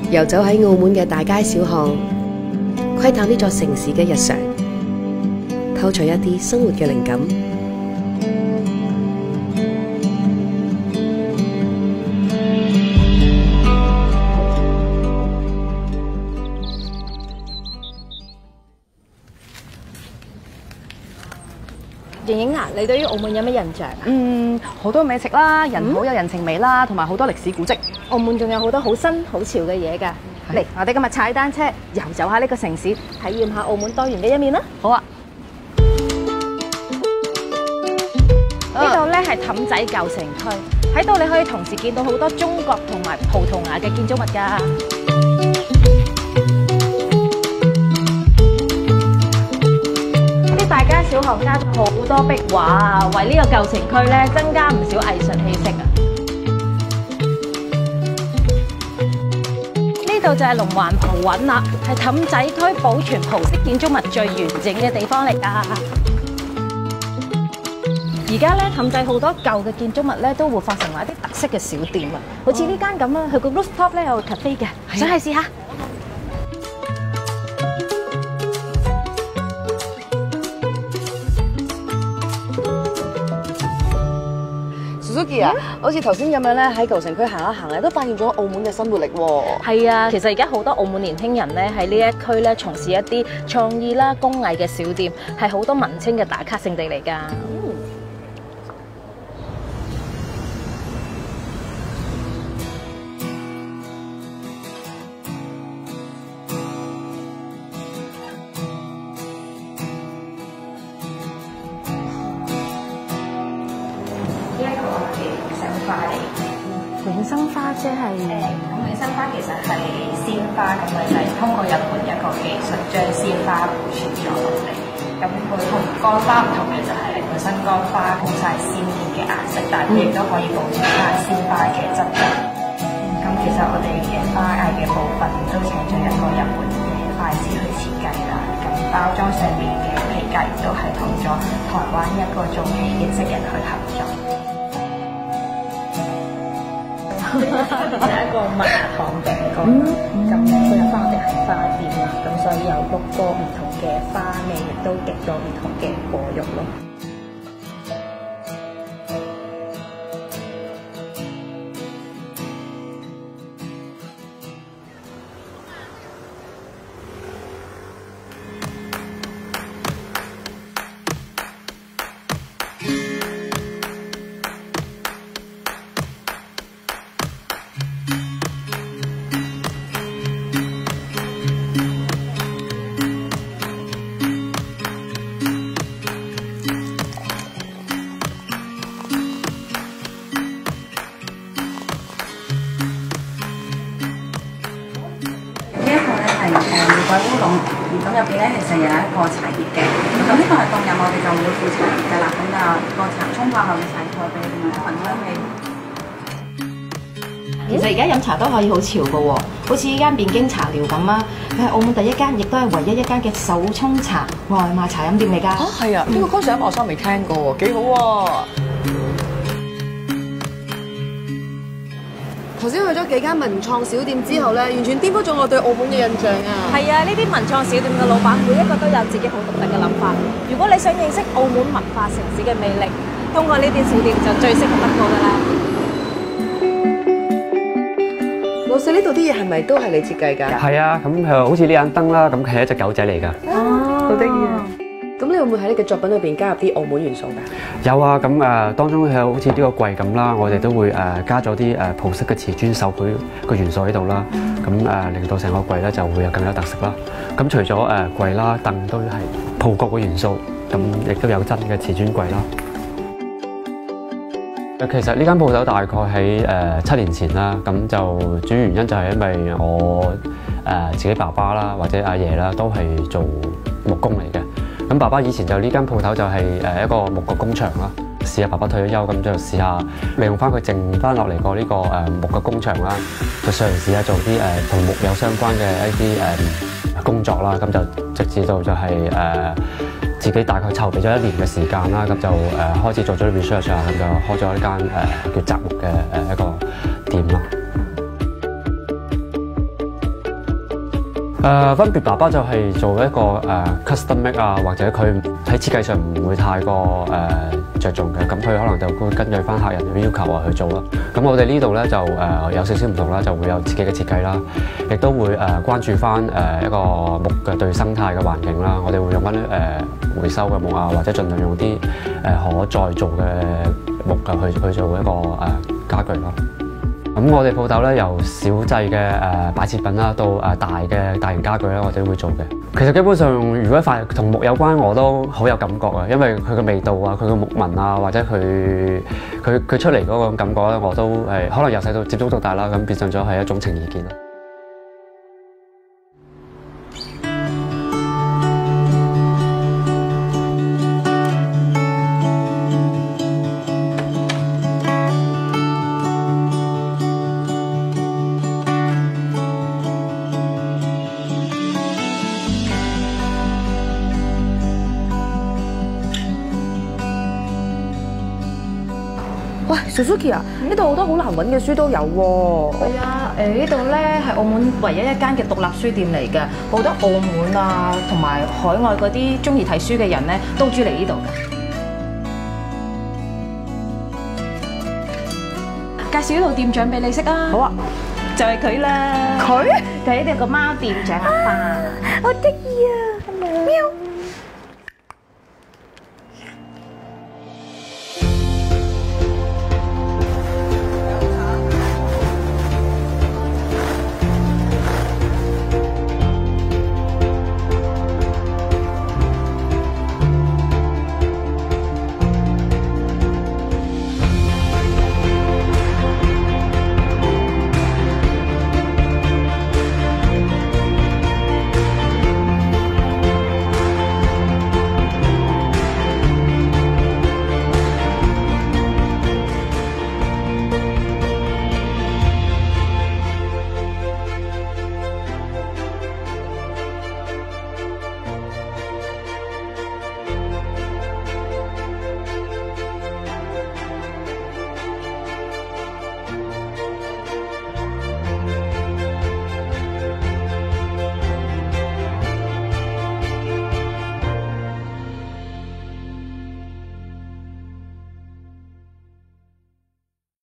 遊走喺澳門嘅大街小巷，窺探呢座城市嘅日常，偷取一啲生活嘅靈感。 盈盈啊，你對於澳門有咩印象啊？ 好多美食啦，人好有人情味啦，同埋好多歷史古蹟。 澳門仲有好多好新好潮嘅嘢㗎。嚟，我哋今日踩單車遊走下呢個城市，體驗下澳門多元嘅一面啦。 好啊！ 呢度咧係氹仔舊城區，喺度你可以同時見到好多中國同埋葡萄牙嘅建築物㗎。啲大街小巷加咗好多壁畫，為呢個舊城區咧增加唔少藝術氣息啊！呢度就係龍環葡韻啦，係氹仔區保存葡式建築物最完整嘅地方嚟㗎。而家咧氹仔好多舊嘅建築物咧都會發成為一啲特色嘅小店啊，好似呢間咁啊，佢個 rooftop 咧有個 cafe 嘅，想去試下。 Suzuki 啊，好似頭先咁樣咧，喺舊城區行一行咧，都發現咗澳門嘅生活力喎。 係啊，其實而家好多澳門年輕人咧喺呢一區咧從事一啲創意啦、工藝嘅小店，係好多文青嘅打卡勝地嚟㗎。永生花即係永生花其實係鮮花，咁佢就係通過日本一個技術將鮮花保存咗落嚟。咁佢同乾花唔同嘅就係本身乾花好晒鮮豔嘅顏色，但係亦都可以保存翻鮮花嘅質感。咁其實我哋嘅花藝嘅部分都請咗一個日本嘅花師去設計啦。咁包裝上面嘅皮革亦都係同咗台灣一個做皮嘅職人去合作。其實係一個蜜糖餅乾，咁配合翻我哋係花店啦，咁所以有6個唔同嘅花味，亦都極多唔同嘅果肉咯。 玫瑰烏龍，咁入邊咧其實有一個茶葉嘅，咁呢個係凍飲，我哋就唔會附茶葉嘅啦。咁就個茶沖泡後嘅洗菜俾你，同埋一份香味。 其實而家飲茶都可以好潮㗎喎，好似呢間汴京茶寮咁啊，佢係澳門第一間，亦都係唯一一間嘅手沖茶外賣茶飲店嚟㗎。 啊，係啊，呢個 concept 我真係未聽過喎，幾好喎！頭先去咗幾間文創小店之後咧，完全顛覆咗我對澳門嘅印象啊！ 係啊，呢啲文創小店嘅老闆每一個都有自己好獨特嘅諗法。如果你想認識澳門文化城市嘅魅力，通過呢啲小店就最適合不過㗎啦。 老細，呢度啲嘢係咪都係你設計㗎？ 係啊，咁好似呢盞燈啦，咁係一隻狗仔嚟㗎。 哦，好得意啊！咁你會唔會喺你嘅作品裏邊加入啲澳門元素㗎？ 有啊，咁當中係好似呢個櫃咁啦，我哋都會加咗啲葡式嘅瓷磚手繪個元素喺度啦，咁令到成個櫃咧就會有更加特色啦。咁除咗櫃啦、凳都係葡國嘅元素，咁亦都有真嘅瓷磚櫃啦。其實呢間鋪頭大概喺7年前啦，咁就主要原因就係因為我自己爸爸啦或者阿爺啦都係做木工嚟嘅。咁爸爸以前就呢間鋪頭就係一個木工工場啦，試下爸爸退咗休咁就試下利用翻佢剩翻落嚟個呢個木嘅工場啦，就嘗試下做啲同木有相關嘅一啲工作啦，咁就直至到就係自己大概籌備咗1年嘅時間啦，咁就開始做咗啲 research 啊，咁就開咗一間叫澤木嘅一個店啦。 分別爸爸就係做一個custom make 啊，或者佢喺設計上唔會太過着重嘅，咁佢可能就會根據翻客人嘅要求去做啦。咁我哋呢度咧就有少少唔同啦，就會有自己嘅設計啦，亦都會關注翻一個木嘅對生態嘅環境啦。我哋會用翻啲回收嘅木啊，或者盡量用啲可再造嘅木嘅去做一個家具咯。咁我哋鋪頭咧由小製嘅擺設品啦，到大型家具咧，我哋都會做嘅。其實基本上，如果塊同木有關，我都好有感覺啊，因為佢嘅味道啊，佢嘅木紋啊，或者佢出嚟嗰個感覺咧，我都可能由細到接觸到大啦，咁變相咗係一種情意結咯。 喂，Suzuki 啊，呢度好多好難揾嘅書都有喎。 係啊，呢度咧係澳門唯一一間嘅獨立書店嚟嘅，好多澳門啊同埋海外嗰啲中意睇書嘅人咧都中意嚟呢度嘅。介紹呢度店長俾你識啊！ 好啊， 就係佢啦。佢係呢度個貓店長阿花。 好得意啊！喵。